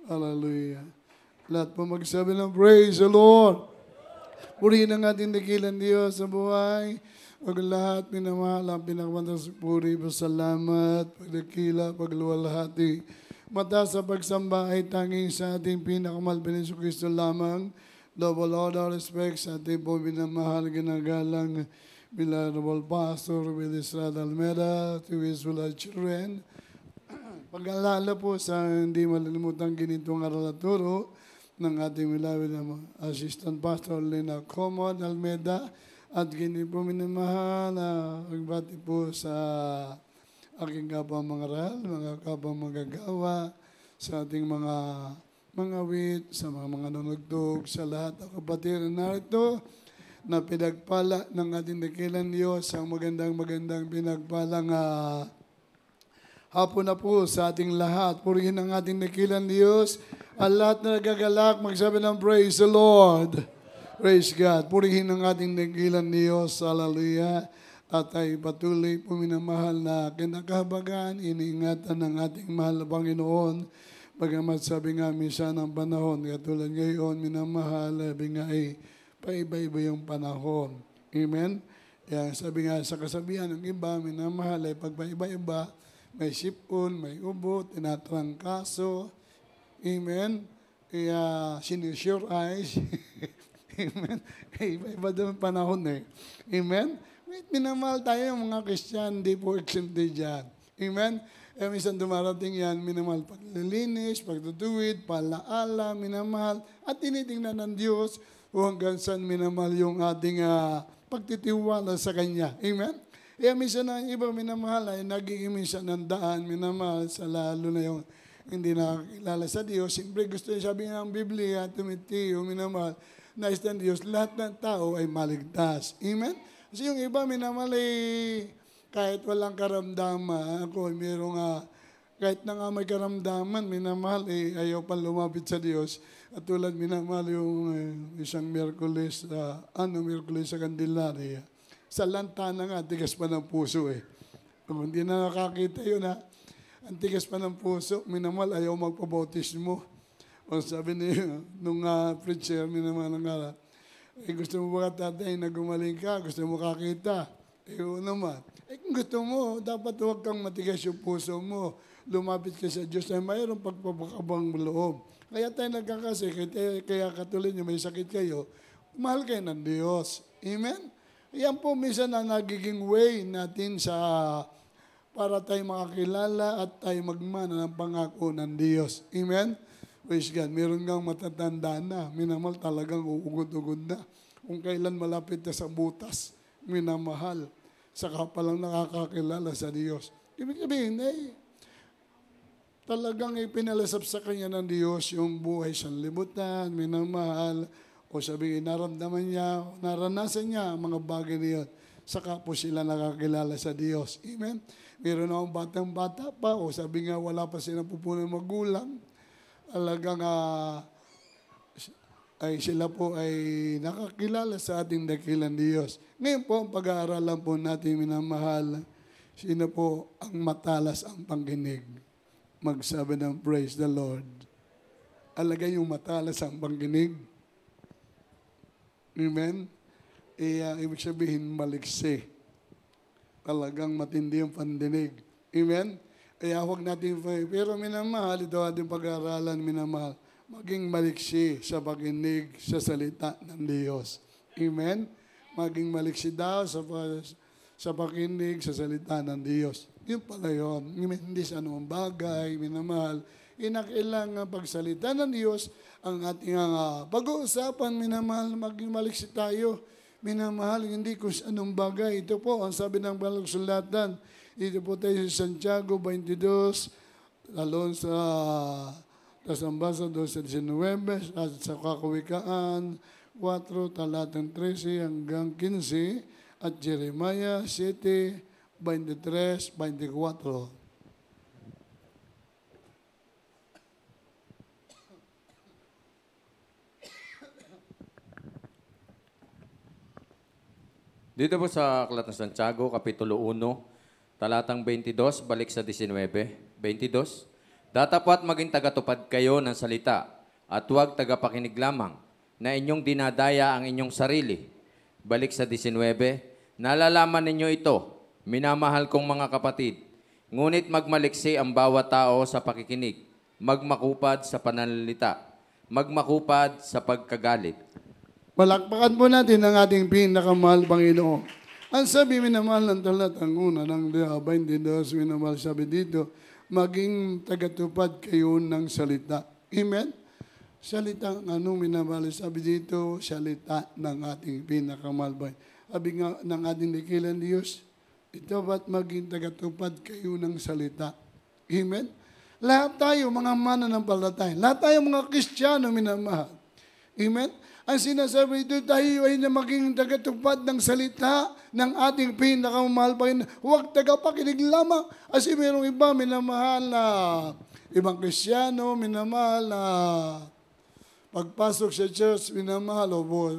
Hallelujah. Lahat po magsabi ng praise the Lord. Purihin ang ating dakilang Diyos sa buhay. Pag lahat minamahal ang pinakamantas puri, pasalamat, pagdakila, pagluwalhati. Mata sa pagsamba ay tanging sa ating pinakamahal na Jesu Kristo lamang. Double order respect sa ating po minamahal, ginagalang Venerable Pastor with Israel ALMEDA, to his beloved children. Pag-alala po sa hindi malilimutang ginitong aral at turo ng ating beloved Assistant Pastor Lena Comod ALMEDA at gini po minamahal na pagbati po sa aking kapwa mga aral, mga kapwa magagawa, sa ating mga wit, sa mga nunugtog, sa lahat ng kapatid na narito na pinagpala ng ating dakilang Diyos ang magandang pinagpalang hapon na po sa ating lahat. Purihin ang ating dakilang Diyos. Ang lahat na nagagalak, magsabi ng praise the Lord. Praise God. Purihin ang ating dakilang Diyos. Hallelujah. At ay patuloy po minamahal na kinakahabagan, iniingatan ng ating mahal na Panginoon. Bagamat sabi nga minsan ng panahon, katulad ngayon, minamahal, sabi nga ay paiba-iba yung panahon. Amen? Kaya sabi nga sa kasabihan ng iba, minamahal ay pagpaiba-iba, may sipon, may ubo, tinatrangkaso. Amen? Kaya sinusure eyes. Amen? Iba-iba doon panahon eh. Amen? Minamahal tayo yung mga Christian, hindi po exempted dyan. Amen? Eh, minsan dumarating yan, minamahal paglilinis, pagtutuwid, palaala, minamahal, at tinitingnan ng Diyos kung hanggang saan minamahal yung ating pagtitiwala sa Kanya. Amen? Eh, minsan na iba minamahal ay naging minsan ng daan, minamahal sa lalo na yung hindi nakakilala sa Diyos. Siyempre gusto niya sabi ng Biblia, Timoteo, minamahal, nais ng Diyos, lahat ng tao ay maligtas. Amen? Kasi yung iba, minamahal kahit walang karamdaman, ako merong kahit na nga may karamdaman, minamahal ayaw pa lumapit sa Diyos. At tulad minamahal yung isang Miyerkules, Miyerkules sa Candelaria. Sa lantana nga, tigas pa ng puso eh. Kung hindi na nakakita yun ang tigas pa ng puso, minamahal ayaw magpabautismo. O sabi niya, nung preacher, minamahal nga, gusto mo ba tatay na gumaling ka? Gusto mo kakita? Naman. Kung gusto mo, dapat huwag kang matigas yung puso mo. Lumapit ka sa Diyos na mayroong pagpapakabang loob. Kaya tayo nagkakasakit, kaya katulad nyo may sakit kayo, mahal kayo ng Diyos. Amen? Yan po minsan ang nagiging way natin para tayo makakilala at tayo magmana ng pangako ng Diyos. Amen? Praise God. Meron kang matatanda na. Minamahal talagang uugod-ugod na. Kung kailan malapit na sa butas, minamahal. Saka pa lang nakakakilala sa Diyos. Ibig sabihin, talagang ipinalasap sa Kanya ng Diyos yung buhay sa libutan, minamahal, o sabihin, naramdaman niya, naranasan niya ang mga bagay na yun. Saka po sila nakakilala sa Diyos. Amen? Meron akong batang-bata pa, o sabi nga, wala pa silang pupunang magulang. Alagang sila po ay nakakilala sa ating dakilang Diyos. Ngayon po, ang pag-aaralan po natin, minamahal, sino po ang matalas ang pangkinig? Magsabi ng praise the Lord. Alagay yung matalas ang pangkinig. Amen? Ibig sabihin, maligsi. Talagang matindi yung pandinig. Amen? Kaya huwag natin, pero minamahal, ito ating pag-aaralan, minamahal, maging maliksi sa pakinig sa salita ng Diyos. Amen? Maging maliksi daw sa pakinig sa salita ng Diyos. Yun pala yun. Hindi sa anong bagay, minamahal. Inakailangan pagsalita ng Diyos ang ating pag-uusapan, minamahal, maging maliksi tayo. Minamahal, hindi kung anong bagay. Ito po, ang sabi ng Balagsulatan, dito po tayo sa Santiago 22, lalo sa Ambassador sa 19, at sa Kakawikaan 4, talatang 13 hanggang 15, at Jeremiah 7, 23, 24. Dito po sa Aklat ng Santiago, Kapitulo 1, talatang 22, balik sa 19. 22. Datapwat maging tagatupad kayo ng salita at huwag tagapakinig lamang na inyong dinadaya ang inyong sarili. Balik sa 19, nalalaman ninyo ito, minamahal kong mga kapatid, ngunit magmaliksi ang bawat tao sa pakikinig, magmakupad sa pananalita, magmakupad sa pagkagalit. Palakpakan po natin ang ating pinakamahal Panginoon. Ang sabi, minamahal ng talatang una ng 22, minamahal sabi dito, maging tagatupad kayo ng salita. Amen? Salita minamahal sabi dito, salita ng ating pinakamahal Panginoon. Sabi nga ng ating dakilang Diyos, ito ba't maging tagatupad kayo ng salita? Amen? Lahat tayo, mga mananampalataya, lahat tayo mga Kristiyano, minamahal. Amen? Ang sinasabi dito, tayo ay na maging tagatupad ng salita ng ating pinakamahal Panginoon. Huwag tagapakinig lamang. Kasi mayroong iba, minamahal na ibang Kristiyano, minamahal na pagpasok sa church, minamahal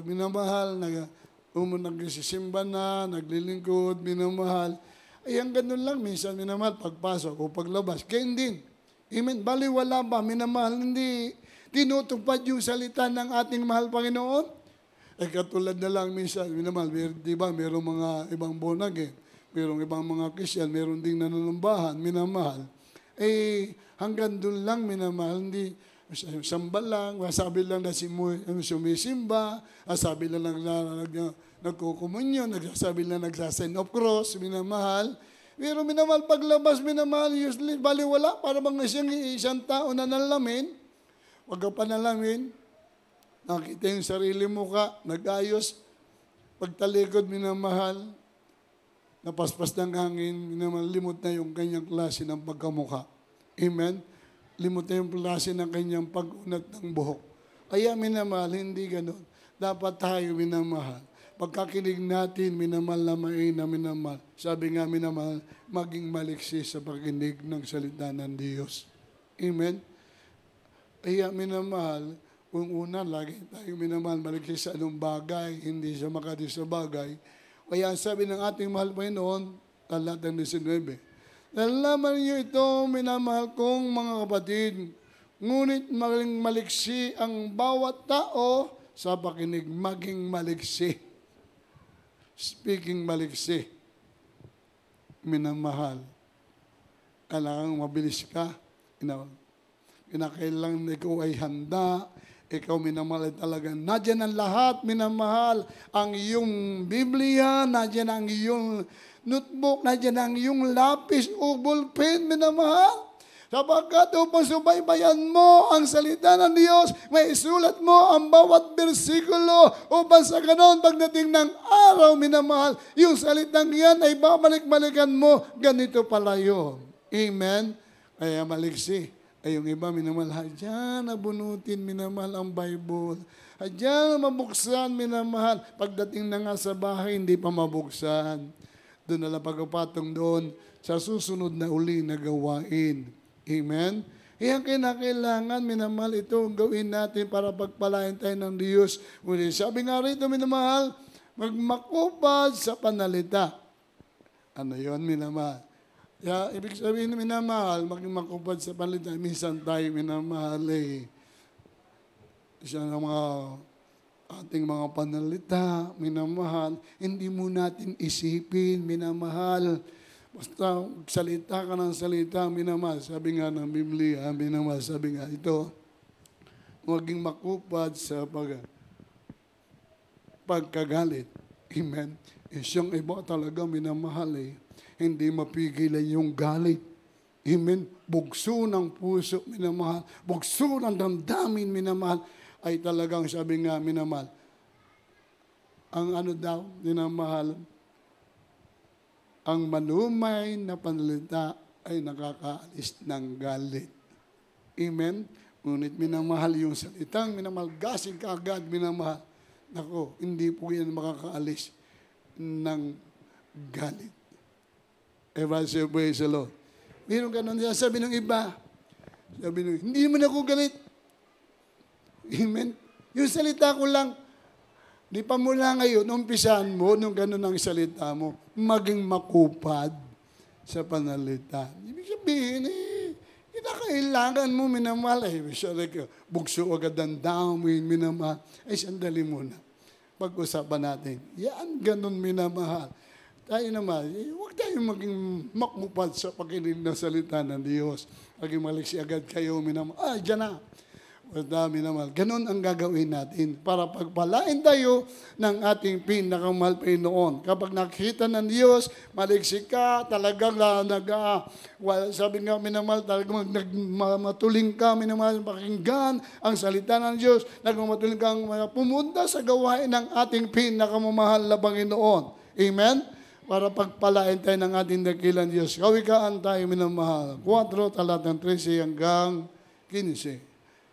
na nagsisimba na, naglilingkod, minamahal. Ay, ang ganun lang, minsan minamahal, pagpasok o paglabas. Ganyan din. Amen. Baliwala ba, minamahal, hindi tinutupad yung salita ng ating mahal Panginoon. Katulad na lang minsan, minamahal, di ba, mayroong mga ibang bonage, mayroong ibang mga Christian, mayroong ding nananambahan, minamahal. Hanggang doon lang, minamahal, hindi, samba lang, sabi lang na sumisimba, sabi lang na nagkukumunyon, nagsasabi lang nagsasign of cross, minamahal. Pero minamahal, paglabas, minamahal, usually, baliwala, para bang siyang isang tao na nalamin. Huwag ka panalangin, nakita yung sarili mo ka, nag-ayos, pagtalikod, minamahal, napaspas ng hangin, minamahal, limot na yung kanyang klase ng pagkamukha. Amen? Limot na yung klase ng kanyang pag-unat ng buhok. Kaya minamahal, hindi ganun. Dapat tayo minamahal. Pagkakinig natin, minamahal na maina, minamahal. Sabi nga minamahal, maging maliksi sa pakinig ng salita ng Diyos. Amen? Kaya minamahal, kung una, lagi tayo minamahal, maliksi sa anong bagay, hindi siya makati sa bagay. Kaya sabi ng ating mahal Panginoon, talatang 19, nalalaman niyo ito, minamahal kong mga kapatid, ngunit maging maliksi ang bawat tao sa pakinig, maging maliksi. Speaking maliksi, minamahal, kailangan mabilis ka, kinakailangan ikaw ay handa, ikaw minamahal talaga. Nadyan ang lahat, minamahal. Ang iyong Biblia, nadyan ang iyong notebook, nadyan ang iyong lapis o ballpen, minamahal. Sapagkat upang subaybayan mo ang salita ng Diyos, may isulat mo ang bawat bersikulo upang sa ganon pagdating ng araw, minamahal, yung salitang yan ay babalik-balikan mo, ganito pala yun. Amen? Kaya maliksi. Ay yung iba, minamahal, hadyan nabunutin, minamahal ang Bible. Hadyan mabuksan, minamahal. Pagdating na nga sa bahay, hindi pa mabuksan. Doon na lang pagpatong doon sa susunod na uli na gawain. Amen? Kaya kinakailangan, minamahal, ito ang gawin natin para pagpalain tayo ng Diyos. Sabi nga rito, minamahal, magmakupad sa panalita. Ano yun, minamahal? Kaya, ibig sabihin na minamahal, maging makupad sa panalita. Minsan tayo minamahal isa ng mga ating mga panalita, minamahal. Hindi mo natin isipin, minamahal. Basta salita ka ng salita, minamahal. Sabi nga ng Biblia, minamahal. Sabi nga ito, maging makupad sa pagkagalit. Amen. Siyang iba talaga minamahal hindi mapigilan yung galit. Amen. Bugso ng puso, minamahal. Bugso ng damdamin, minamahal. Ay talagang sabi nga, minamahal. Ang minamahal, ang malumay na panalita ay nakakaalis ng galit. Amen. Ngunit minamahal yung salitang, minamahal, gasing ka agad, minamahal. Nako, hindi po yan makakaalis ng galit. Evangelist, praise the Lord. Meron ganun niya, sabi ng iba, sabi ng, hindi mo na ako galit. Amen. Yung salita ko lang, di pa mula ngayon, umpisahan mo, nung ganun ang salita mo, maging makupad sa panalita. Ibig sabihin, kailangan mo, minamahal. Ay, bugso agad ang damin, minamahal. Ay, sandali muna. Pag-usapan natin. Yan, ganun minamahal. Tayo naman, huwag tayong maging makmupad sa pakinig ng salita ng Diyos. Maging maliksi agad kayo, minamahal. Diyan na. Dami naman. Ganon ang gagawin natin para pagpalain tayo ng ating pinakamahal Panginoon. Kapag nakita ng Diyos, maliksi ka, talagang sabi nga minamahal, talagang nagmamatuling ka, minamahal, pakinggan ang salita ng Diyos, nagmamatuling kang pumunta sa gawain ng ating pinakamamahal na Panginoon. Amen? Para pagpalain tayo ng ating dakilang Diyos. Kawikaan tayo minamahal. 4, talatang 13 hanggang 15.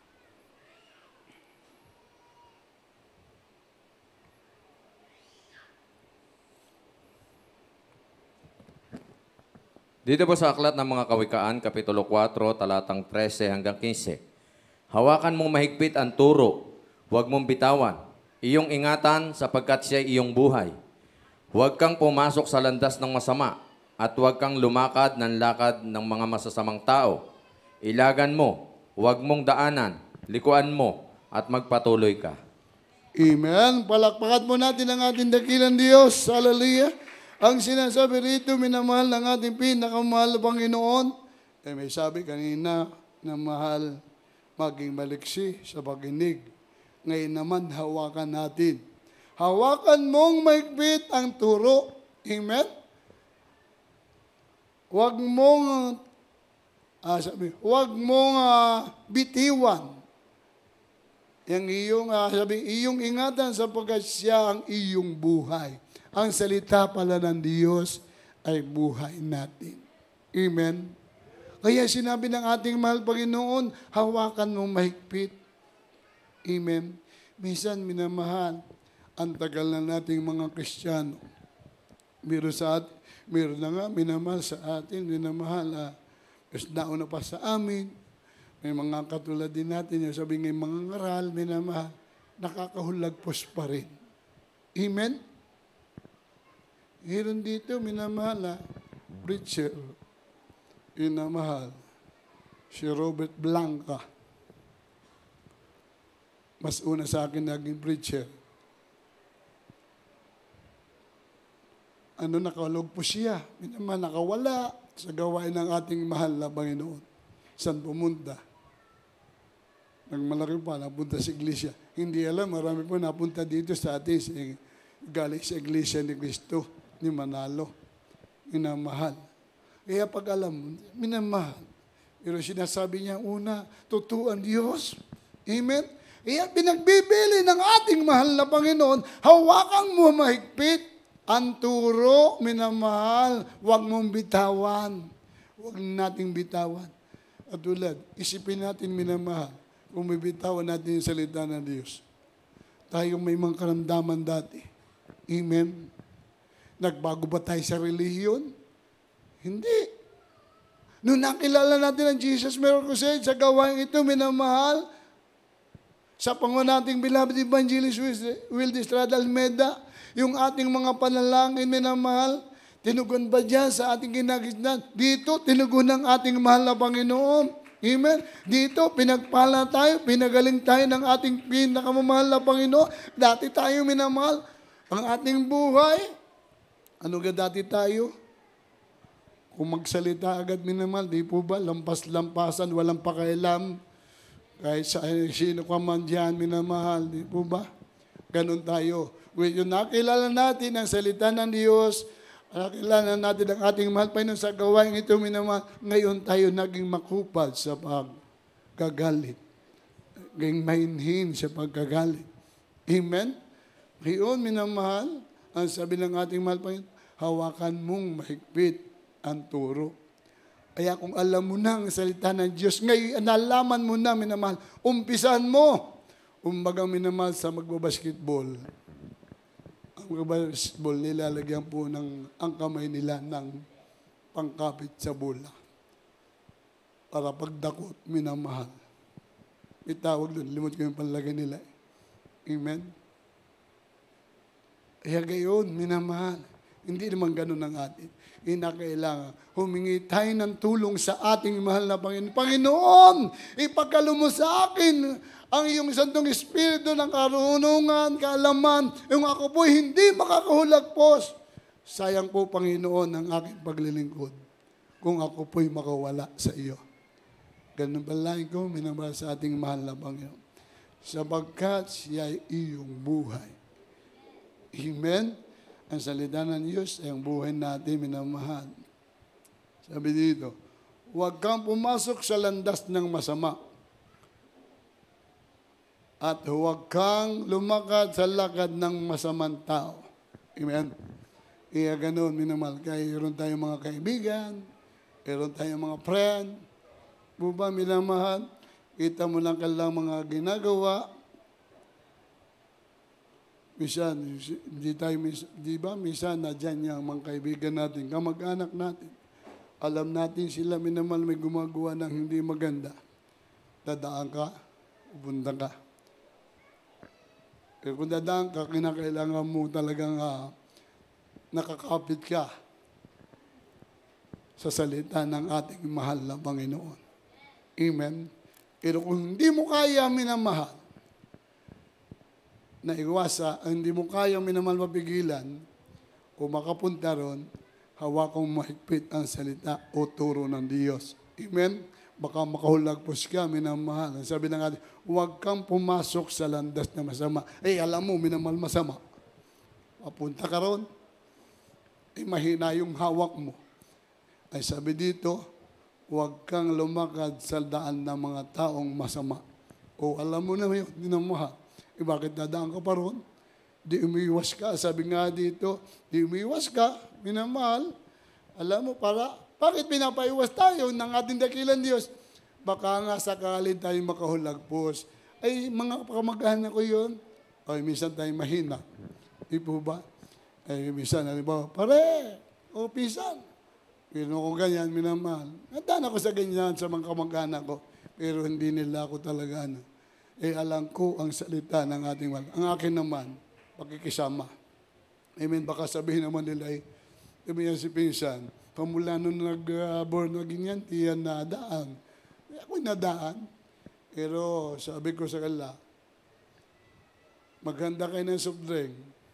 Dito po sa Aklat ng mga Kawikaan, Kapitulo 4, talatang 13 hanggang 15. Hawakan mong mahigpit ang turo, huwag mong bitawan. Iyong ingatan sapagkat siya iyong buhay. Huwag kang pumasok sa landas ng masama at huwag kang lumakad ng lakad ng mga masasamang tao. Ilagan mo, huwag mong daanan, likuan mo at magpatuloy ka. Amen. Palakpakan mo natin ang ating dakilang Diyos. Hallelujah. Ang sinasabi rito, minamahal ng ating pinakamahal na Panginoon, may sabi kanina na mahal, maging maliksi sa pakinig. Ngayon naman, hawakan natin. Hawakan mong mahigpit ang turo. Amen? Huwag mong bitiwan. Iyong ingatan sapagkat siya ang iyong buhay. Ang salita pala ng Diyos ay buhay natin. Amen? Kaya sinabi ng ating mahal Panginoon, hawakan mong mahigpit. Amen? Minsan, minamahal, ang tagal na nating mga Kristiyano. Meron na nga, minamahal sa atin, minamahal, mas nauna pa sa amin. May mga katulad din natin, yung sabi ng mga ngaral, minamahal, nakakahulagpos pa rin. Amen? Meron dito, minamahal, preacher, minamahal, si Robert Blanca. Mas una sa akin naging preacher. Nakalog po siya. Minamahal, nakawala sa gawain ng ating mahal na Panginoon. Saan pumunta? Nagmalaki pa, napunta sa iglesia. Hindi alam, marami po napunta dito sa atin, galing sa iglesia ni Cristo, ni Manalo. Minamahal. Kaya pag alam mo, minamahal. Pero sinasabi niya una, totoo ang Diyos. Amen? Kaya pinagbibili ng ating mahal na Panginoon, hawakan mo mahigpit ang turo, minamahal. Huwag mong bitawan. Huwag nating bitawan. At tulad, isipin natin minamahal, kung bibitawan natin yung salita ng Diyos. Tayo may mga karamdaman dati. Amen? Nagbago ba tayo sa relihiyon? Hindi. Noong nakilala natin ang Jesus Miracle Crusade, sa gawain ito, minamahal, sa pangunan nating beloved Evangelist WILDE ALMEDA, yung ating mga panalangin, minamahal, tinugon ba dyan sa ating ginagisnan? Dito, tinugon ng ating mahal na Panginoon. Amen? Dito, pinagpala tayo, pinagaling tayo ng ating pinakamamahal na Panginoon. Dati tayo, minamahal, ang ating buhay, ano ga dati tayo? Kung magsalita agad, minamahal, di po ba? Lampas-lampasan, walang pakailam. Kahit sa sino ka man dyan, minamahal, di po ba? Ganon tayo. Yung nakilala natin ang salita ng Diyos, nakilala natin ang ating mahal Panginoon sa gawain ito, minamahal, ngayon tayo naging makupad sa pagkagalit. Naging mainhin sa pagkagalit. Amen? Ngayon, minamahal, ang sabi ng ating mahal Panginoon, hawakan mong mahigpit ang turo. Kaya kung alam mo na ang salita ng Diyos, ngayon, nalaman mo na, minamahal, umpisan mo. Umbagang minamahal sa magbabasketball. Ang magbabasketball, nilalagyan po ang kamay nila ng pangkapit sa bola. Para pagdakot, minamahal. Itawag doon, limot ko yung panlagay nila. Amen? Kaya gayon, minamahal. Hindi naman ganun ang atin. Kailangan humingi tayo ng tulong sa ating mahal na Panginoon. Panginoon, ipagkalo mo sa akin ang iyong Santong Espiritu ng karunungan, kaalaman, yung ako po hindi makakahulagpos. Sayang po, Panginoon, ang aking paglilingkod kung ako po'y makawala sa iyo. Ganun balay ko, minamahal sa ating mahal na Panginoon. Sapagkat siya ay iyong buhay. Amen? Ang salita ng Diyos ay ang buhay natin, minamahal. Sabi dito, huwag kang pumasok sa landas ng masama. At huwag kang lumakad sa lakad ng masamang tao. Amen? Kaya ganun, minamahal. Kaya meron tayong mga kaibigan, meron tayong mga friend. Buba, minamahal, kita mo lang kailang mga ginagawa. Minsan, di ba, minsan na dyan yung mga kaibigan natin, kamag-anak natin. Alam natin sila, minamahal, may gumagawa ng hindi maganda. Dadaan ka, pupunta ka. Kaya kung dadaan ka, kinakailangan mo talagang nakakapit ka sa salita ng ating mahal na Panginoon. Amen. Pero kung hindi mo kaya minamahal, na iwasa, hindi mo kaya minamahal mapigilan, o makapunta ron, hawakong mahigpit ang salita o turo ng Diyos. Amen. Baka makahulagpos ka, minamahal. Sabi ng atin, huwag kang pumasok sa landas na masama. Alam mo, minamahal masama. Papunta ka ron, mahina yung hawak mo. Ay sabi dito, huwag kang lumakad sa daan ng mga taong masama. O alam mo na yun, minamahal. Bakit dadaan ka pa ron? Di umiwas ka. Sabi nga dito, di umiwas ka, minamahal. Alam mo, bakit pinapaiwas tayo ng ating dakilang Diyos? Baka nga sakali tayo makahulagpos. Ay, mga kamag-anak ko yun. Ay, minsan tayo mahina. Di po ba? Ay, minsan, halimbawa, pare, o pisan. Pero kung ganyan, minamahal. Nadaan ako sa ganyan sa mga kamag-anak ko. Pero hindi nila ako talaga, alam ko ang salita ng ating mahal. Ang akin naman, pakikisama. Amen. Baka sabihin naman nila, sabi yan si Pinsan, pamula nung nag-born na ganyan, tiyan nadaan. Ako'y nadaan. Pero sabi ko sa kanila, maghanda kayo ng soft drink,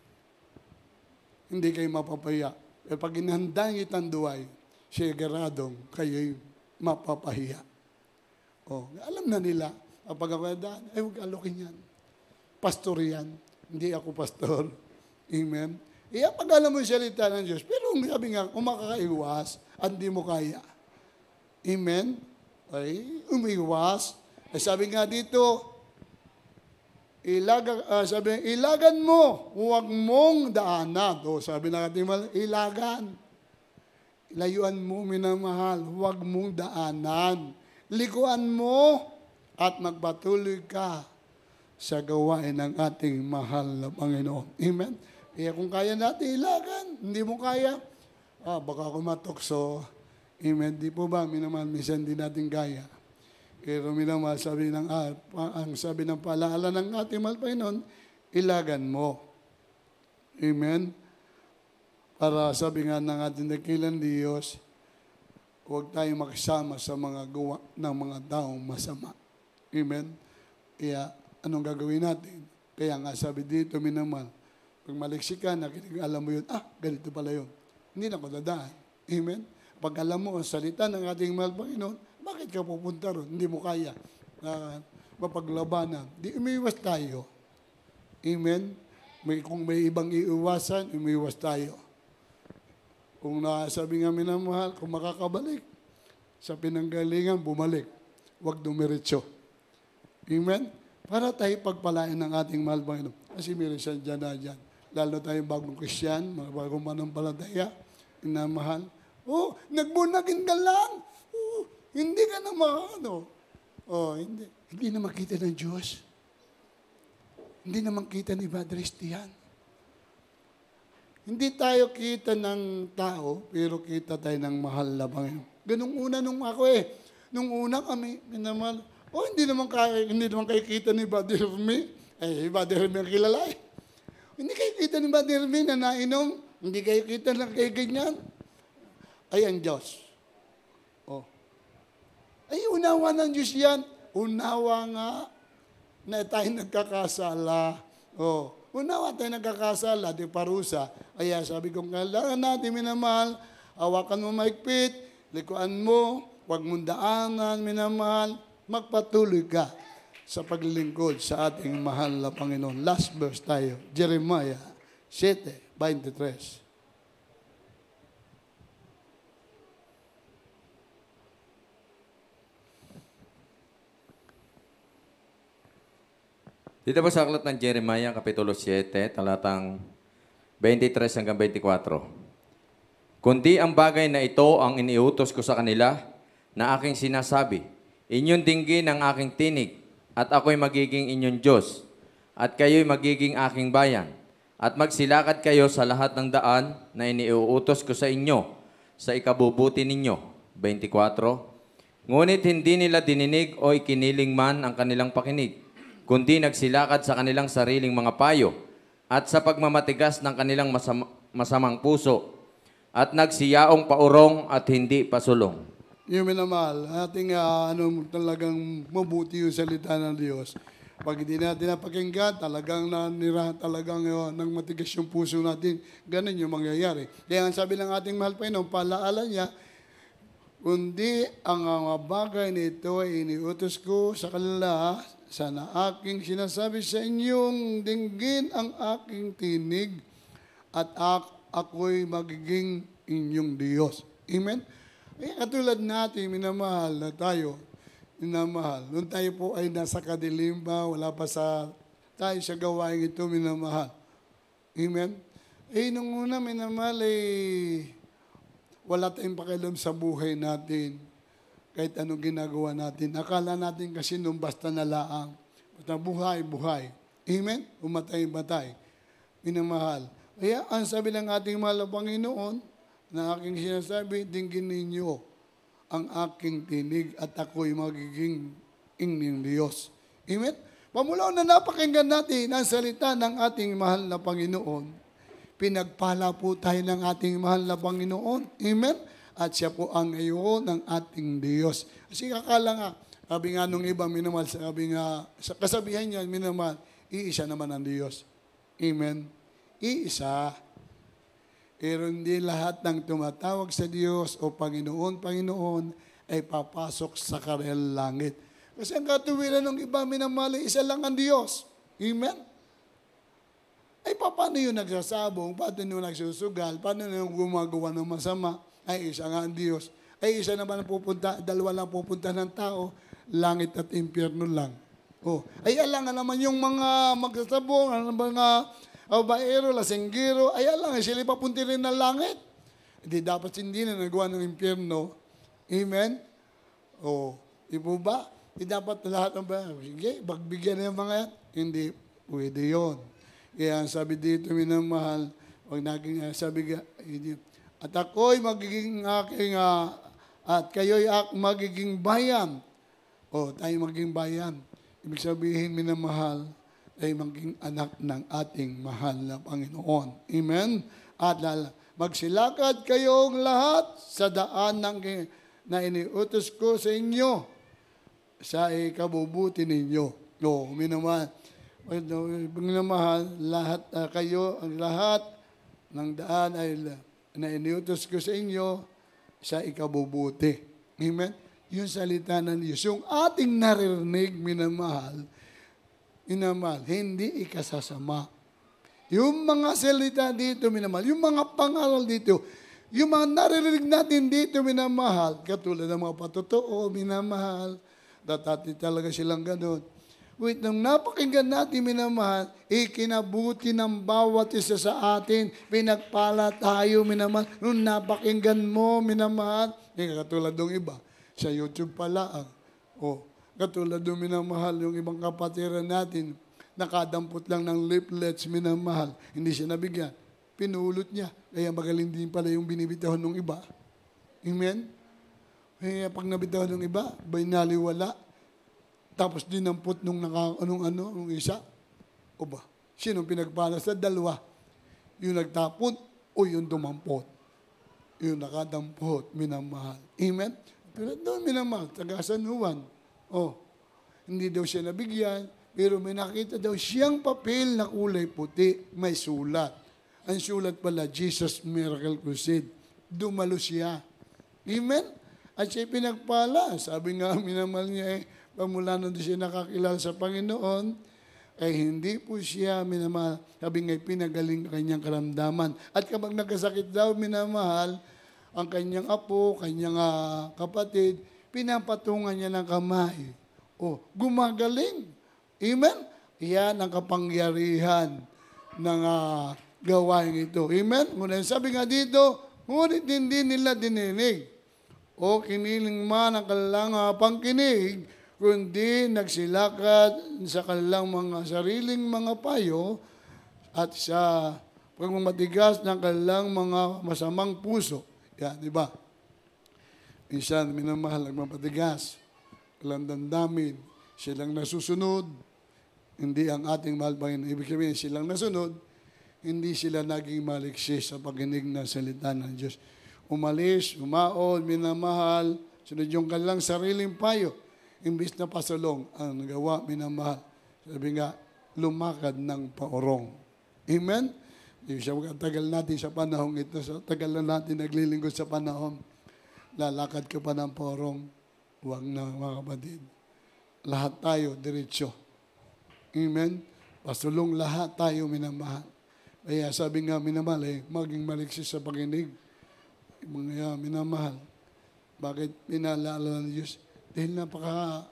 hindi kayo mapapaya. Pero pag inahanda ang itanduay, siguradong kayo'y mapapahiya. Alam na nila, kapag ako nadaan, huwag alokin yan. Pastor yan. Hindi ako pastor. Amen. Pag alam mo yung salita ng Diyos, pero sabi nga, kung makakaiwas, hindi mo kaya. Amen. Ay, umiwas. Sabi nga dito, ilagan mo, huwag mong daanan. Sabi na natin, ilagan. Layuan mo, minamahal, huwag mong daanan. Likuan mo, at magpatuloy ka sa gawain ng ating mahal na Panginoon. Amen? Kaya kung kaya natin ilagan, hindi mo kaya, baka ako matokso. Amen? Di po ba, minamahal, minsan di natin kaya. Pero minamahal, ang sabi ng paalaala ng ating mahal Panginoon, ilagan mo. Amen? Para sabi nga ng ating dakilang Diyos, huwag tayong makisama sa mga gawa ng mga taong masama. Amen? Kaya, anong gagawin natin? Kaya nga sabi dito, minamahal, pag maliksi ka, alam mo yun, ganito pala yun. Hindi na ko dadaan. Amen? Pag alam mo ang salita ng ating mahal Panginoon, bakit ka pupunta ron? Hindi mo kaya. Mapaglabanan. Di umiwas tayo. Amen? Kung may ibang iiwasan, umiwas tayo. Kung sabi nga minamahal, kung makakabalik, sa pinanggalingan, bumalik. Huwag dumiretso. Amen? Para tayo pagpalain ng ating mahal Panginoon. Kasi meron siya dyan na dyan. Lalo tayong bagong Kristiyan, mga bagong manampalataya, inamahal. Nagbunagin ka lang. Hindi ka na hindi. Hindi na makita ng Diyos. Hindi na makita ni Evangelist yan. Hindi tayo kita ng tao, pero kita tayo ng mahal na Panginoon. Ganung una nung ako Nung una kami, minamahal, hindi naman kayo kita ni Brother Hermie. Brother Hermie ang kilala Hindi kayo kita ni Brother Hermie na nainom Hindi kayo kita lang kayo ganyan. Ay, ang Diyos. Oh. Ay, unawa ng Diyos yan. Unawa nga na tayo nagkakasala. Oh. Unawa tayo nagkakasala, di parusa. Kaya sabi ko, kailangan natin minamahal, hawakan mo maigpit, likuan mo, huwag mong daanan, minamahal, magpatuloy ka sa paglilingkod sa ating mahal na Panginoon. Last verse tayo, Jeremiah 7:23. Dito po sa aklat ng Jeremiah, Kapitulo 7, talatang 23 hanggang 24. Kundi ang bagay na ito ang iniutos ko sa kanila na aking sinasabi, inyong dinggin ang aking tinig, at ako'y magiging inyong Diyos, at kayo'y magiging aking bayan, at magsilakad kayo sa lahat ng daan na iniuutos ko sa inyo, sa ikabubuti ninyo. 24. Ngunit hindi nila dininig o ikiniling man ang kanilang pakinig, kundi nagsilakad sa kanilang sariling mga payo at sa pagmamatigas ng kanilang masamang puso at nagsiyaong paurong at hindi pasulong. Yung minamahal, ating talagang mabuti yung salita ng Diyos. Pag hindi natin napakinggan, talagang nanira, talagang nang matigas yung puso natin, ganun yung mangyayari. Kaya ang sabi ng ating mahal Panginoon, paalaala niya, kundi ang mga bagay nito ay iniutos ko sa kanila, sana aking sinasabi sa inyong dinggin ang aking tinig at ako'y magiging inyong Diyos. Amen? Eh, katulad natin, minamahal na tayo, minamahal. Noon tayo po ay nasa kadilim pa, wala pa tayo sa gawain ito, minamahal. Amen? Eh, nung una, minamahal, wala tayong pakialam sa buhay natin. Kahit anong ginagawa natin. Akala natin kasi nung basta nalaang. Basta buhay, buhay. Amen? Umatay, batay. Minamahal. Kaya ang sabi ng ating mahal na Panginoon, na aking sinasabi, dinggin ninyo ang aking tinig at ako'y magiging inyong Diyos. Amen? Pamulaw na napakinggan natin ang salita ng ating mahal na Panginoon. Pinagpala po tayo ng ating mahal na Panginoon. Amen? At siya po ang ngayon ng ating Diyos. Kasi kakala nga, sabi nga nung iba, minamahal, sabi nga, sa kasabihan niya, minamahal, iisa naman ang Diyos. Amen? Iisa. Pero hindi lahat ng tumatawag sa Diyos o Panginoon, Panginoon, ay papasok sa karel langit. Kasi ang katuwiran ng iba, minamahal, isa lang ang Diyos. Amen? Ay, paano yung nagsasabong? Paano yung nagsusugal? Paano yung gumagawa ng masama? Ay, isa nga ang Diyos. Ay, isa naman ang pupunta, dalawa lang pupunta ng tao, langit at impyerno lang. Oh. Ay, alangan naman yung mga magsasabong, mga baero, lasenggero, ay alangan, sila papunti rin ng langit. Hindi dapat hindi na nagawa ng impyerno. Amen? Oh, di po ba? Hindi dapat lahat ng ba? Sige, bagbigyan na yung mga yan. Hindi, pwede yun. Kaya sabi dito, minamahal, huwag naging sabi at ako'y magiging aking, at kayo'y magiging bayan. O, tayo magiging bayan. Ibig sabihin, minamahal, tayo maging anak ng ating mahal na Panginoon. Amen? At magsilakad kayong lahat sa daan na iniutos ko sa inyo sa ikabubuti ninyo. O, minamahal, lahat kayo, ang lahat ng daan ay na iniutos ko sa inyo sa ikabubuti. Amen? Yung salita ng Diyos. Yung ating naririnig, minamahal, hindi ikasasama. Yung mga salita dito, minamahal, yung mga pangaral dito, yung mga naririnig natin dito, minamahal, katulad ng mga patotoo, minamahal, datati talaga silang ganun. Wait, nang napakinggan natin, minamahal, ikinabuti ng bawat isa sa atin. Pinagpala tayo, minamahal. Nung napakinggan mo, minamahal, katulad ng iba, sa YouTube pala. Katulad ng minamahal, yung ibang kapatiran natin, nakadampot lang ng leaflets, minamahal. Hindi siya nabigyan. Pinulot niya. Kaya magaling din pala yung binibitahon ng iba. Amen? Kaya pag nabitahon ng iba, binaliwala. Tapos dinampot nung isa. O ba? Sinong pinagpala sa dalawa? Yung nagtapon, o yung dumampot? Yung nakadampot, minamahal. Amen? Pero doon, minamahal, taga San Juan. Hindi daw siya nabigyan, pero may nakita daw siyang papel na kulay puti, may sulat. Ang sulat pala, Jesus Miracle Crusade. Dumalo siya. Amen? At siya pinagpala. Sabi nga, minamahal niya pamula nung siya nakakilala sa Panginoon, ay hindi po siya minamahal. Sabi nga, pinagaling kanyang karamdaman. At kapag nagkasakit daw, minamahal, ang kanyang apo, kanyang kapatid, pinapatungan niya ng kamay. Gumagaling. Amen? Yan ang kapangyarihan ng gawain ito. Amen? Ngunit sabi nga dito, ngunit hindi nila dininig. Kiniling man ang kanilang pangkinig, kundi nagsilakad sa kanilang mga sariling mga payo at sa pagmamatigas ng kanilang mga masamang puso. Yan, di ba? Minsan, minamahal, nagmamatigas, walang damdamin, silang nasusunod, hindi ang ating mahal Panginoon. Ibig sabihin, silang nasunod, hindi sila naging maligsi sa pakinig ng salita ng Diyos. Umalis, umaon, minamahal, sunod yung kanilang sariling payo. Imbis na pasulong, ang nagawa, minamahal. Sabi nga, lumakad ng paorong. Amen? Tagal natin sa panahon ito. Tagal na natin naglilingkod sa panahon. Lalakad ka pa ng paorong. Huwag na, mga kapatid. Lahat tayo, diretsyo. Amen? Pasulong lahat tayo, minamahal. Kaya sabi nga, minamahal, maging maligsi sa pakinig. Mga minamahal. Bakit pinaalala ng Diyos? Dahil napaka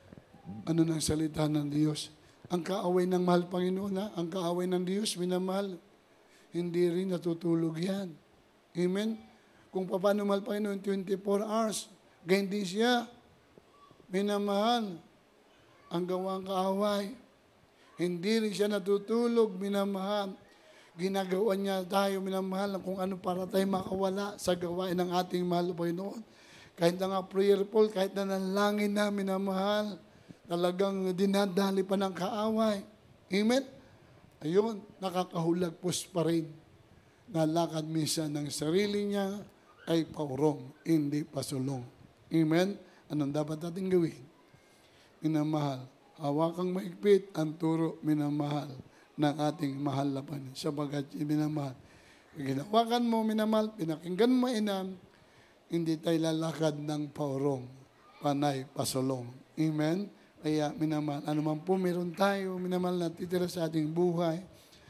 ng salita ng Diyos. Ang kaaway ng mahal Panginoon, ang kaaway ng Diyos, minamahal, hindi rin natutulog yan. Amen? Kung paano mahal Panginoon 24 hours, ganyan din siya. Minamahal, ang gawang kaaway. Hindi rin siya natutulog, minamahal. Ginagawa niya tayo, minamahal, kung ano para tayo makawala sa gawain ng ating mahal Panginoon. Kahit na nga prayerful, kahit na nanalangin na, minamahal, talagang dinadali pa ng kaaway. Amen? Ayun, nakakahulagpos pa rin. Nalakad minsan ng sarili niya ay paurong, hindi pasulong. Amen? Anong dapat natin gawin? Minamahal, hawakang maigpit ang turo, minamahal, ng ating mahal na Panginoon. Sabagat minamahal, ginawakan mo, minamahal, pinakinggan mo, inam, hindi tayo lalakad ng paurong, panay, pasulong. Amen? Kaya, minamahal, anuman po meron tayo, minamahal, natitira sa ating buhay,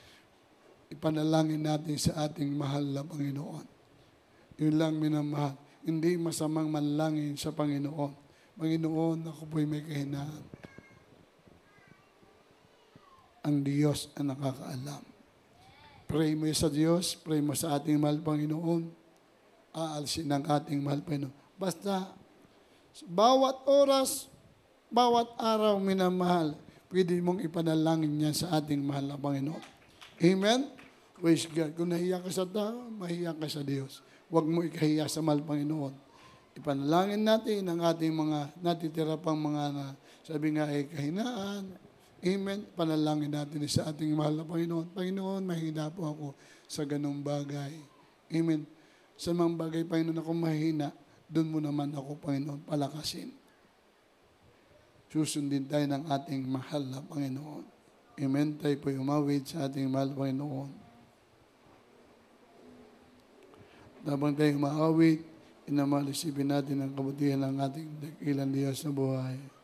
ipanalangin natin sa ating mahal na Panginoon. Yun lang, minamahal. Hindi masamang manlangin sa Panginoon. Panginoon, ako po'y may kahinaan. Ang Diyos ang nakakaalam. Pray mo sa Diyos, pray mo sa ating mahal Panginoon, aalsin ang ating mahal Panginoon. Basta, bawat oras, bawat araw, minamahal, pwede mong ipanalangin yan sa ating mahal na Panginoon. Amen? Praise God. Kung nahiya ka sa tao, mahiya ka sa Diyos. Huwag mo ikahiya sa mahal Panginoon. Ipanalangin natin ang ating mga natitira pang mga sabi nga ay kahinaan. Amen? Panalangin natin sa ating mahal na Panginoon. Panginoon, mahina po ako sa ganung bagay. Amen? Sa mga bagay, Panginoon, ako mahina, doon mo naman ako, Panginoon, palakasin. Susundin tayo ng ating mahal na Panginoon. Amen? Tayo po umawid sa ating mahal na Panginoon. Habang tayo umawid, inamalisipin natin ang kabutihan ng ating dakilang Diyos na buhay.